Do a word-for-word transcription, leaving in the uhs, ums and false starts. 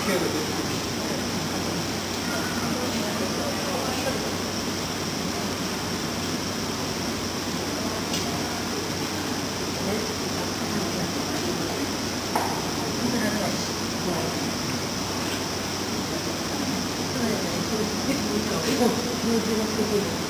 結構いいから、結構、気持ちがすごい。